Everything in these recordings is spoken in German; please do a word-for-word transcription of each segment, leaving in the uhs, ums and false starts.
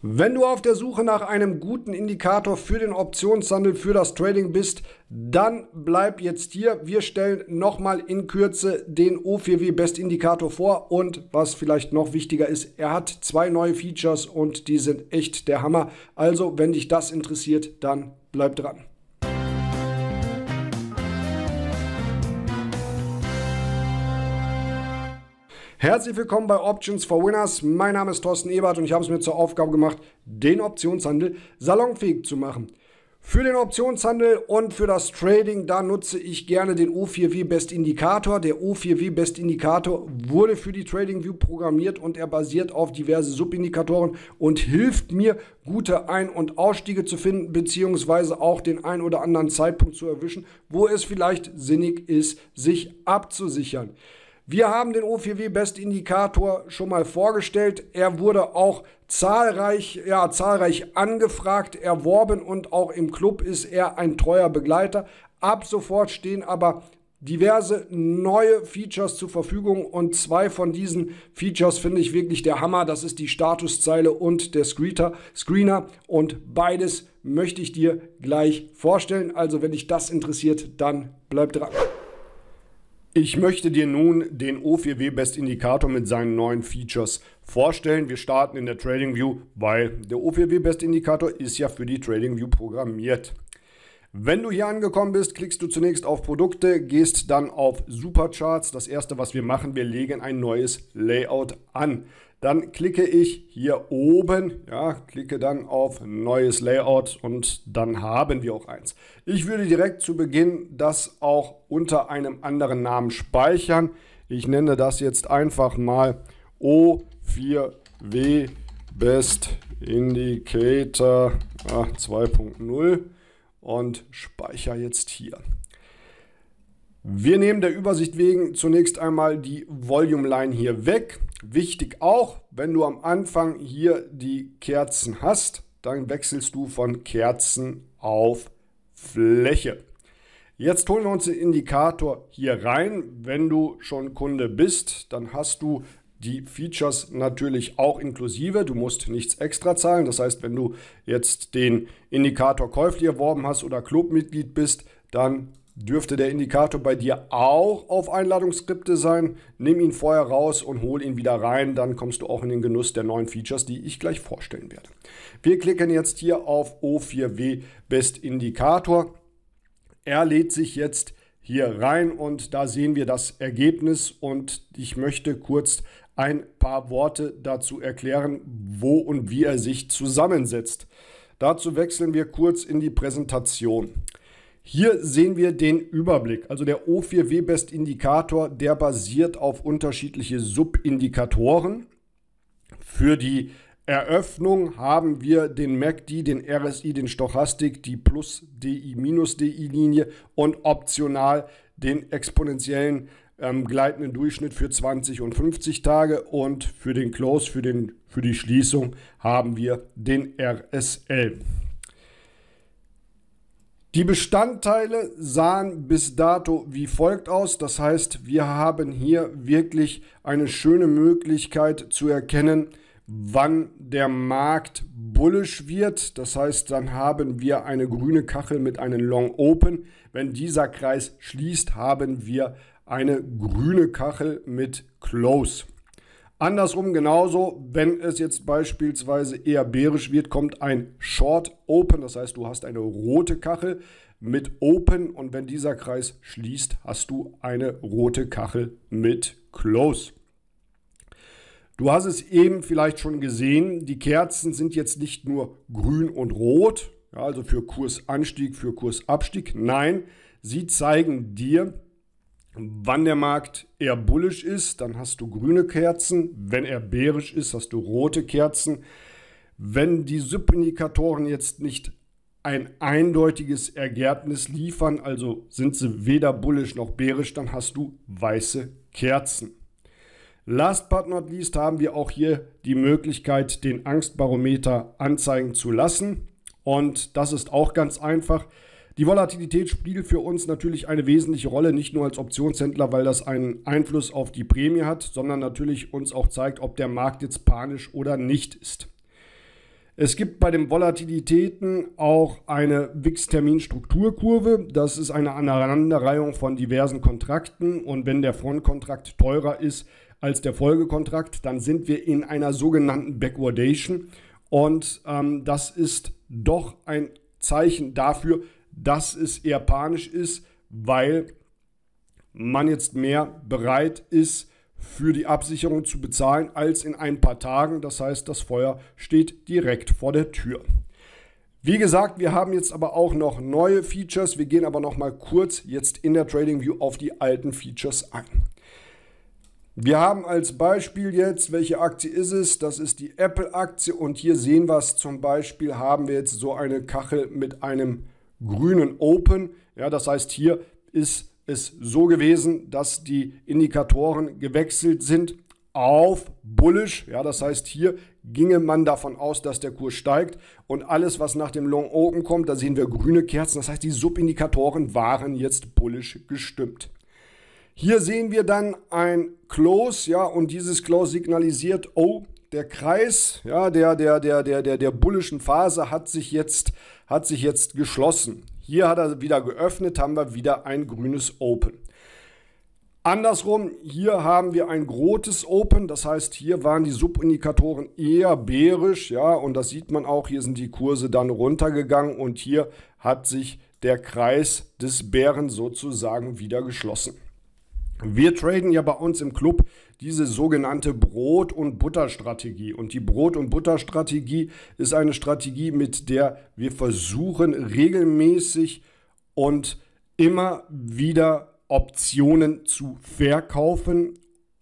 Wenn du auf der Suche nach einem guten Indikator für den Optionshandel, für das Trading bist, dann bleib jetzt hier. Wir stellen nochmal in Kürze den O vier W Best Indikator vor und was vielleicht noch wichtiger ist, er hat zwei neue Features und die sind echt der Hammer. Also, wenn dich das interessiert, dann bleib dran. Herzlich willkommen bei Options for Winners. Mein Name ist Thorsten Ebert und ich habe es mir zur Aufgabe gemacht, den Optionshandel salonfähig zu machen. Für den Optionshandel und für das Trading, da nutze ich gerne den O vier W Best Indikator. Der O vier W Best Indikator wurde für die TradingView programmiert und er basiert auf diverse Subindikatoren und hilft mir, gute Ein- und Ausstiege zu finden, beziehungsweise auch den ein oder anderen Zeitpunkt zu erwischen, wo es vielleicht sinnig ist, sich abzusichern. Wir haben den O vier W Best Indikator schon mal vorgestellt. Er wurde auch zahlreich, ja, zahlreich angefragt, erworben und auch im Club ist er ein treuer Begleiter. Ab sofort stehen aber diverse neue Features zur Verfügung und zwei von diesen Features finde ich wirklich der Hammer. Das ist die Statuszeile und der Screener und beides möchte ich dir gleich vorstellen. Also wenn dich das interessiert, dann bleib dran. Ich möchte dir nun den O vier W Best Indikator mit seinen neuen Features vorstellen. Wir starten in der TradingView, weil der O vier W Best Indikator ist ja für die TradingView programmiert. Wenn du hier angekommen bist, klickst du zunächst auf Produkte, gehst dann auf Supercharts. Das erste, was wir machen, wir legen ein neues Layout an. Dann klicke ich hier oben, ja, klicke dann auf neues Layout und dann haben wir auch eins. Ich würde direkt zu Beginn das auch unter einem anderen Namen speichern. Ich nenne das jetzt einfach mal O vier W Best Indicator ja, zwei punkt null und speichere jetzt hier. Wir nehmen der Übersicht wegen zunächst einmal die Volume Line hier weg. Wichtig auch, wenn du am Anfang hier die Kerzen hast, dann wechselst du von Kerzen auf Fläche. Jetzt holen wir uns den Indikator hier rein. Wenn du schon Kunde bist, dann hast du die Features natürlich auch inklusive. Du musst nichts extra zahlen. Das heißt, wenn du jetzt den Indikator käuflich erworben hast oder Clubmitglied bist, dann dürfte der Indikator bei dir auch auf Einladungsskripte sein. Nimm ihn vorher raus und hol ihn wieder rein. Dann kommst du auch in den Genuss der neuen Features, die ich gleich vorstellen werde. Wir klicken jetzt hier auf O vier W Best Indikator. Er lädt sich jetzt hier rein und da sehen wir das Ergebnis und ich möchte kurz ein paar Worte dazu erklären, wo und wie er sich zusammensetzt. Dazu wechseln wir kurz in die Präsentation. Hier sehen wir den Überblick, also der O vier W Best Indikator, der basiert auf unterschiedliche Subindikatoren. Für die Eröffnung haben wir den M A C D, den R S I, den Stochastik, die Plus-D I, Minus-D I-Linie und optional den exponentiellen ähm, gleitenden Durchschnitt für zwanzig und fünfzig Tage und für den Close, für, den, für die Schließung haben wir den R S L. Die Bestandteile sahen bis dato wie folgt aus. Das heißt, wir haben hier wirklich eine schöne Möglichkeit zu erkennen, wann der Markt bullish wird. Das heißt, dann haben wir eine grüne Kachel mit einem Long Open. Wenn dieser Kreis schließt, haben wir eine grüne Kachel mit Close. Andersrum genauso, wenn es jetzt beispielsweise eher bärisch wird, kommt ein Short Open, das heißt, du hast eine rote Kachel mit Open und wenn dieser Kreis schließt, hast du eine rote Kachel mit Close. Du hast es eben vielleicht schon gesehen, die Kerzen sind jetzt nicht nur grün und rot, ja, also für Kursanstieg, für Kursabstieg, nein, sie zeigen dir, wann der Markt eher bullish ist, dann hast du grüne Kerzen. Wenn er bärisch ist, hast du rote Kerzen. Wenn die Subindikatoren jetzt nicht ein eindeutiges Ergebnis liefern, also sind sie weder bullish noch bärisch, dann hast du weiße Kerzen. Last but not least haben wir auch hier die Möglichkeit, den Angstbarometer anzeigen zu lassen. Und das ist auch ganz einfach. Die Volatilität spielt für uns natürlich eine wesentliche Rolle, nicht nur als Optionshändler, weil das einen Einfluss auf die Prämie hat, sondern natürlich uns auch zeigt, ob der Markt jetzt panisch oder nicht ist. Es gibt bei den Volatilitäten auch eine Wix-Termin-Strukturkurve. Das ist eine Aneinanderreihung von diversen Kontrakten. Und wenn der Frontkontrakt teurer ist als der Folgekontrakt, dann sind wir in einer sogenannten Backwardation. Und ähm, das ist doch ein Zeichen dafür, dass es eher panisch ist, weil man jetzt mehr bereit ist, für die Absicherung zu bezahlen als in ein paar Tagen. Das heißt, das Feuer steht direkt vor der Tür. Wie gesagt, wir haben jetzt aber auch noch neue Features. Wir gehen aber noch mal kurz jetzt in der TradingView auf die alten Features ein. Wir haben als Beispiel jetzt, welche Aktie ist es? Das ist die Apple-Aktie und hier sehen wir es zum Beispiel, haben wir jetzt so eine Kachel mit einem grünen Open. Ja, das heißt, hier ist es so gewesen, dass die Indikatoren gewechselt sind auf Bullish. Ja, das heißt, hier ginge man davon aus, dass der Kurs steigt und alles, was nach dem Long Open kommt, da sehen wir grüne Kerzen. Das heißt, die Subindikatoren waren jetzt bullish gestimmt. Hier sehen wir dann ein Close, ja, und dieses Close signalisiert, oh, der Kreis, ja, der, der, der, der, der, der bullischen Phase hat sich jetzt, hat sich jetzt geschlossen. Hier hat er wieder geöffnet, haben wir wieder ein grünes Open. Andersrum, hier haben wir ein rotes Open, das heißt, hier waren die Subindikatoren eher bärisch, ja, und das sieht man auch, hier sind die Kurse dann runtergegangen und hier hat sich der Kreis des Bären sozusagen wieder geschlossen. Wir traden ja bei uns im Club diese sogenannte Brot- und Butter-Strategie. Und die Brot- und Butter-Strategie ist eine Strategie, mit der wir versuchen, regelmäßig und immer wieder Optionen zu verkaufen.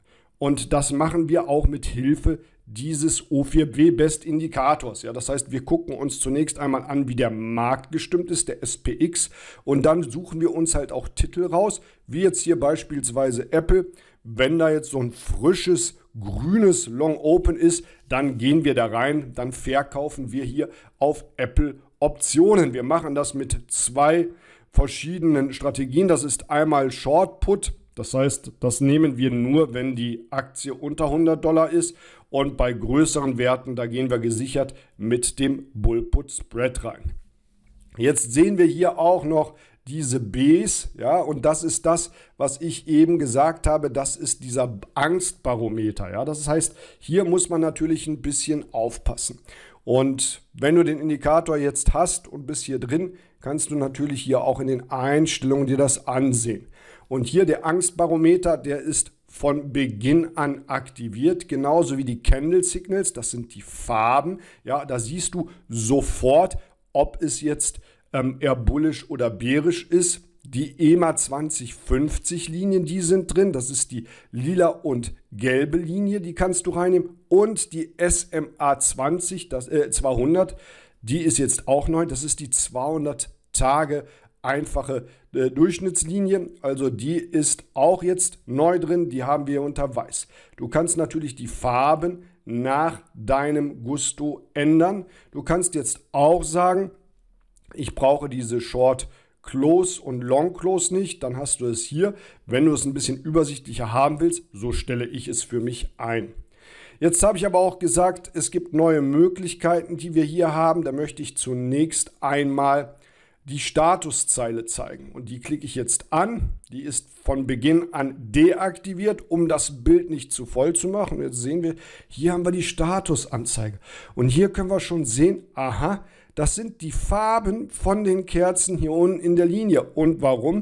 Und das machen wir auch mit Hilfe dieses O vier W Best Indikators. Ja, das heißt, wir gucken uns zunächst einmal an, wie der Markt gestimmt ist, der S P X, und dann suchen wir uns halt auch Titel raus, wie jetzt hier beispielsweise Apple. Wenn da jetzt so ein frisches, grünes Long Open ist, dann gehen wir da rein, dann verkaufen wir hier auf Apple Optionen. Wir machen das mit zwei verschiedenen Strategien. Das ist einmal Short Put. Das heißt, das nehmen wir nur, wenn die Aktie unter hundert Dollar ist, und bei größeren Werten, da gehen wir gesichert mit dem Bull Put Spread rein. Jetzt sehen wir hier auch noch diese Bs, ja, und das ist das, was ich eben gesagt habe, das ist dieser Angstbarometer, ja. Das heißt, hier muss man natürlich ein bisschen aufpassen. Und wenn du den Indikator jetzt hast und bist hier drin, kannst du natürlich hier auch in den Einstellungen dir das ansehen. Und hier der Angstbarometer, der ist von Beginn an aktiviert, genauso wie die Candle Signals, das sind die Farben. Ja, da siehst du sofort, ob es jetzt ähm, eher bullish oder bärisch ist. Die E M A zwanzig fünfzig Linien, die sind drin, das ist die lila und gelbe Linie, die kannst du reinnehmen. Und die S M A zwanzig, das, äh, zweihundert, die ist jetzt auch neu, das ist die zweihundert Tage einfache äh, Durchschnittslinie, also die ist auch jetzt neu drin, die haben wir unter weiß. Du kannst natürlich die Farben nach deinem Gusto ändern. Du kannst jetzt auch sagen, ich brauche diese Short Close und Long Close nicht, dann hast du es hier. Wenn du es ein bisschen übersichtlicher haben willst, so stelle ich es für mich ein. Jetzt habe ich aber auch gesagt, es gibt neue Möglichkeiten, die wir hier haben. Da möchte ich zunächst einmal die Statuszeile zeigen. Und die klicke ich jetzt an. Die ist von Beginn an deaktiviert, um das Bild nicht zu voll zu machen. Und jetzt sehen wir, hier haben wir die Statusanzeige. Und hier können wir schon sehen, aha, das sind die Farben von den Kerzen hier unten in der Linie. Und warum?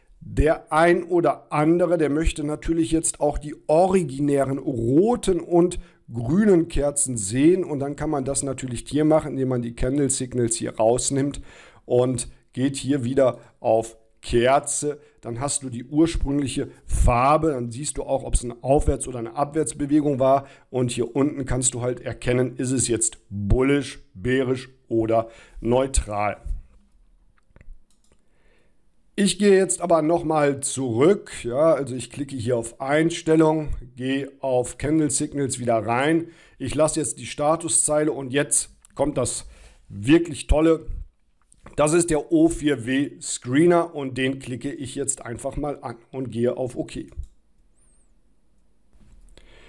Der ein oder andere, der möchte natürlich jetzt auch die originären roten und grünen Kerzen sehen. Und dann kann man das natürlich hier machen, indem man die Candle Signals hier rausnimmt und geht hier wieder auf Kerze. Dann hast du die ursprüngliche Farbe. Dann siehst du auch, ob es eine Aufwärts- oder eine Abwärtsbewegung war. Und hier unten kannst du halt erkennen, ist es jetzt bullish, bärisch oder neutral. Ich gehe jetzt aber nochmal zurück. Ja, also ich klicke hier auf Einstellung, gehe auf Candle Signals wieder rein. Ich lasse jetzt die Statuszeile und jetzt kommt das wirklich Tolle. Das ist der O vier W Screener und den klicke ich jetzt einfach mal an und gehe auf OK.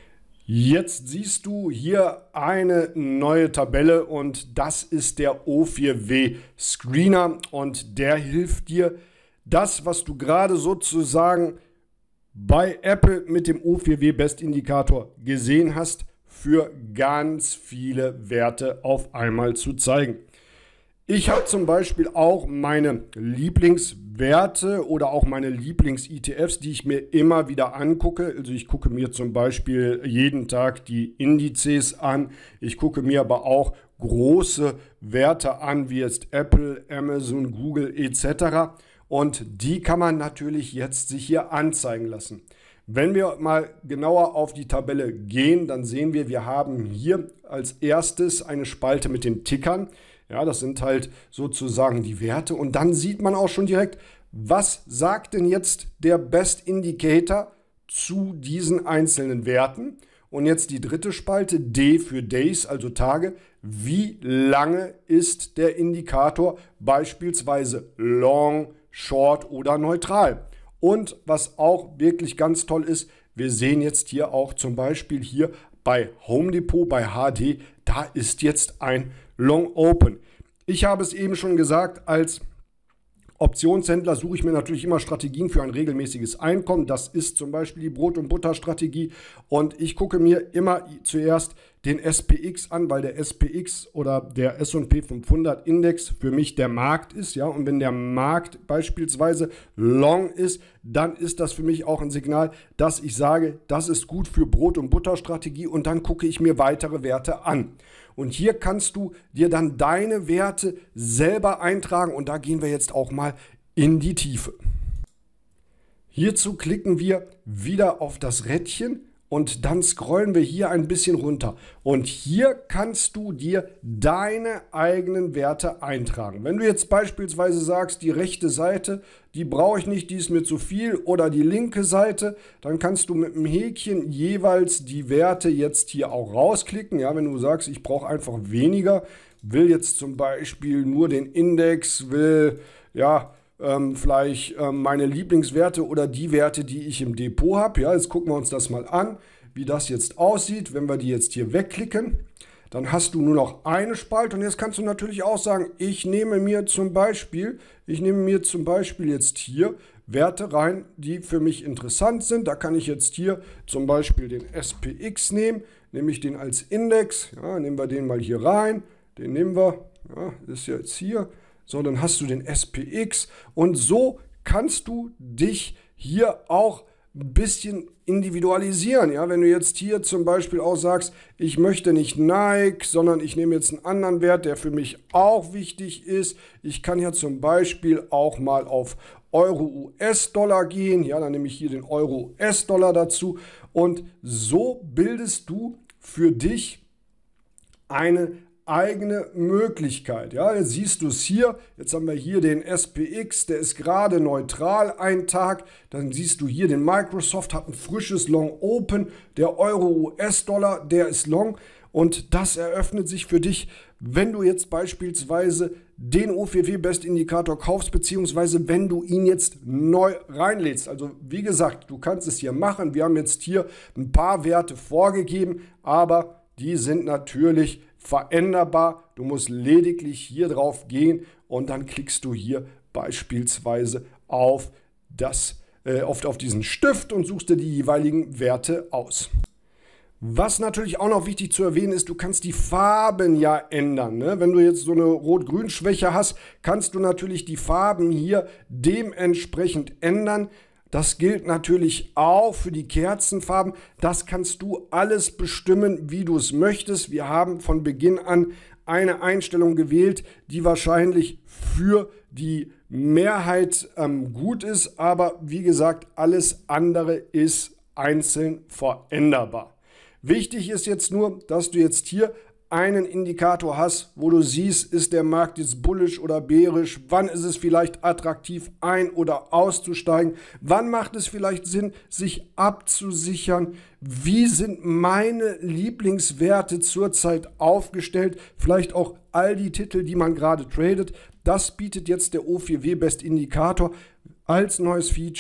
Jetzt siehst du hier eine neue Tabelle und das ist der O vier W Screener und der hilft dir, das, was du gerade sozusagen bei Apple mit dem O vier W Best Indikator gesehen hast, für ganz viele Werte auf einmal zu zeigen. Ich habe zum Beispiel auch meine Lieblingswerte oder auch meine Lieblings-E T Fs, die ich mir immer wieder angucke. Also ich gucke mir zum Beispiel jeden Tag die Indizes an. Ich gucke mir aber auch große Werte an, wie jetzt Apple, Amazon, Google et cetera. Und die kann man natürlich jetzt sich hier anzeigen lassen. Wenn wir mal genauer auf die Tabelle gehen, dann sehen wir, wir haben hier als erstes eine Spalte mit den Tickern. Ja, das sind halt sozusagen die Werte. Und dann sieht man auch schon direkt, was sagt denn jetzt der Best Indicator zu diesen einzelnen Werten. Und jetzt die dritte Spalte, D für Days, also Tage. Wie lange ist der Indikator beispielsweise Long, Short oder neutral? Und was auch wirklich ganz toll ist, wir sehen jetzt hier auch zum Beispiel hier bei Home Depot, bei H D, da ist jetzt ein Long Open. Ich habe es eben schon gesagt, als Optionshändler suche ich mir natürlich immer Strategien für ein regelmäßiges Einkommen. Das ist zum Beispiel die Brot- und Butter-Strategie. Und ich gucke mir immer zuerst den S P X an, weil der S P X oder der S und P fünfhundert Index für mich der Markt ist. Ja? Und wenn der Markt beispielsweise long ist, dann ist das für mich auch ein Signal, dass ich sage, das ist gut für Brot- und Butter-Strategie. Und dann gucke ich mir weitere Werte an. Und hier kannst du dir dann deine Werte selber eintragen und da gehen wir jetzt auch mal in die Tiefe. Hierzu klicken wir wieder auf das Rädchen und dann scrollen wir hier ein bisschen runter. Und hier kannst du dir deine eigenen Werte eintragen. Wenn du jetzt beispielsweise sagst, die rechte Seite, die brauche ich nicht, die ist mir zu viel, oder die linke Seite, dann kannst du mit dem Häkchen jeweils die Werte jetzt hier auch rausklicken. Ja, wenn du sagst, ich brauche einfach weniger, will jetzt zum Beispiel nur den Index, will ja ähm, vielleicht ähm, meine Lieblingswerte oder die Werte, die ich im Depot habe. Ja, jetzt gucken wir uns das mal an, wie das jetzt aussieht. Wenn wir die jetzt hier wegklicken, dann hast du nur noch eine Spalte und jetzt kannst du natürlich auch sagen, ich nehme mir zum Beispiel, ich nehme mir zum Beispiel jetzt hier Werte rein, die für mich interessant sind. Da kann ich jetzt hier zum Beispiel den S P X nehmen, nehme ich den als Index, ja, nehmen wir den mal hier rein, den nehmen wir, ja, ist jetzt hier. So, dann hast du den S P X und so kannst du dich hier auch ein bisschen individualisieren. Ja? Wenn du jetzt hier zum Beispiel auch sagst, ich möchte nicht Nike, sondern ich nehme jetzt einen anderen Wert, der für mich auch wichtig ist. Ich kann ja zum Beispiel auch mal auf Euro-U S-Dollar gehen. Ja, dann nehme ich hier den Euro-U S-Dollar dazu. Und so bildest du für dich eine eigene Möglichkeit. Ja, jetzt siehst du es hier. Jetzt haben wir hier den S P X, der ist gerade neutral ein Tag. Dann siehst du hier den Microsoft, hat ein frisches Long Open. Der Euro-U S-Dollar, der ist long. Und das eröffnet sich für dich, wenn du jetzt beispielsweise den O vier W Best Indikator kaufst, beziehungsweise wenn du ihn jetzt neu reinlädst. Also wie gesagt, du kannst es hier machen. Wir haben jetzt hier ein paar Werte vorgegeben, aber die sind natürlich veränderbar. Du musst lediglich hier drauf gehen und dann klickst du hier beispielsweise auf, das, äh, auf, auf diesen Stift und suchst dir die jeweiligen Werte aus. Was natürlich auch noch wichtig zu erwähnen ist, du kannst die Farben ja ändern. Ne? Wenn du jetzt so eine Rot-Grün-Schwäche hast, kannst du natürlich die Farben hier dementsprechend ändern. Das gilt natürlich auch für die Kerzenfarben. Das kannst du alles bestimmen, wie du es möchtest. Wir haben von Beginn an eine Einstellung gewählt, die wahrscheinlich für die Mehrheit ähm, gut ist. Aber wie gesagt, alles andere ist einzeln veränderbar. Wichtig ist jetzt nur, dass du jetzt hier einen Indikator hast, wo du siehst, ist der Markt jetzt bullish oder bearish, wann ist es vielleicht attraktiv ein- oder auszusteigen, wann macht es vielleicht Sinn, sich abzusichern, wie sind meine Lieblingswerte zurzeit aufgestellt, vielleicht auch all die Titel, die man gerade tradet. Das bietet jetzt der O vier W Best Indikator als neues Feature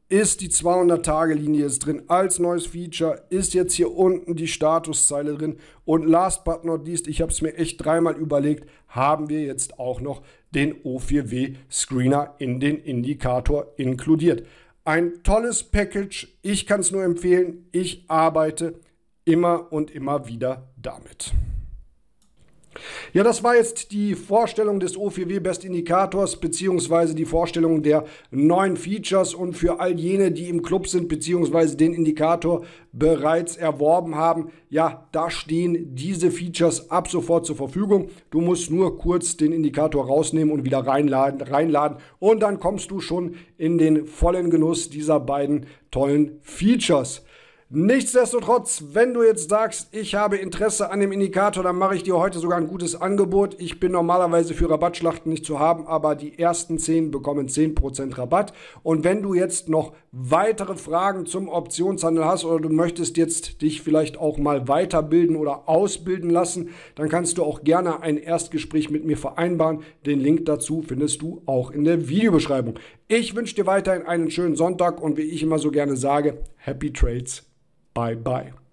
ist die zweihundert-Tage-Linie jetzt drin als neues Feature, ist jetzt hier unten die Statuszeile drin und last but not least, ich habe es mir echt dreimal überlegt, haben wir jetzt auch noch den O vier W Screener in den Indikator inkludiert. Ein tolles Package, ich kann es nur empfehlen, ich arbeite immer und immer wieder damit. Ja, das war jetzt die Vorstellung des O vier W Best Indikators beziehungsweise die Vorstellung der neuen Features und für all jene, die im Club sind beziehungsweise den Indikator bereits erworben haben, ja, da stehen diese Features ab sofort zur Verfügung. Du musst nur kurz den Indikator rausnehmen und wieder reinladen, reinladen und dann kommst du schon in den vollen Genuss dieser beiden tollen Features. Nichtsdestotrotz, wenn du jetzt sagst, ich habe Interesse an dem Indikator, dann mache ich dir heute sogar ein gutes Angebot. Ich bin normalerweise für Rabattschlachten nicht zu haben, aber die ersten zehn bekommen zehn Prozent Rabatt. Und wenn du jetzt noch weitere Fragen zum Optionshandel hast oder du möchtest jetzt dich vielleicht auch mal weiterbilden oder ausbilden lassen, dann kannst du auch gerne ein Erstgespräch mit mir vereinbaren. Den Link dazu findest du auch in der Videobeschreibung. Ich wünsche dir weiterhin einen schönen Sonntag und wie ich immer so gerne sage, Happy Trades. Bye bye.